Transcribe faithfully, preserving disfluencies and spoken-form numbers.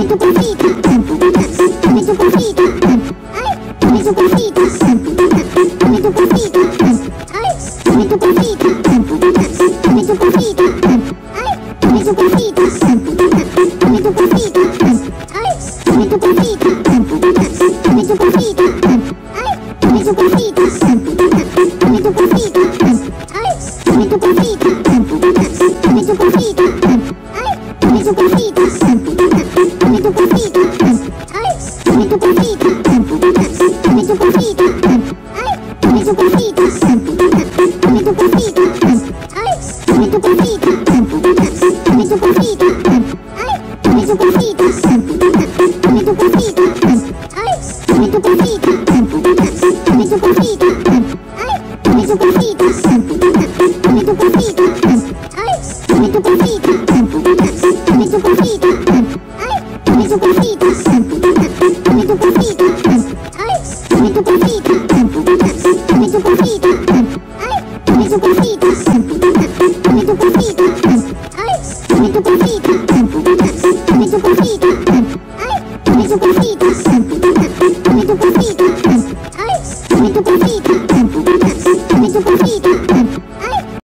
tu cosita, dame tu cosita, ay, dame tu cosita, dame tu cosita, ay, dame tu cosita, dame tu cosita, ay, dame tu cosita, dame tu cosita, ay, dame tu cosita, dame tu cosita, ay, dame tu cosita, dame tu cosita, ay, dame tu cosita, dame tu cosita, ay, dame tu cosita, dame tu cosita, ay, dame tu cosita, dame tu cosita, ay, dame tu cosita, dame tu cosita, ay, dame tu cosita, dame tu cosita, ay, dame tu cosita, dame tu cosita, ay, dame tu cosita, dame tu cosita, ay, dame tu cosita, dame tu cosita, ay, dame tu cosita, dame tu cosita, ay, dame tu cosita, dame tu cosita, ay, dame tu cosita, dame tu cosita, ay, dame tu cosita, dame tu cosita, ay, dame tu cosita.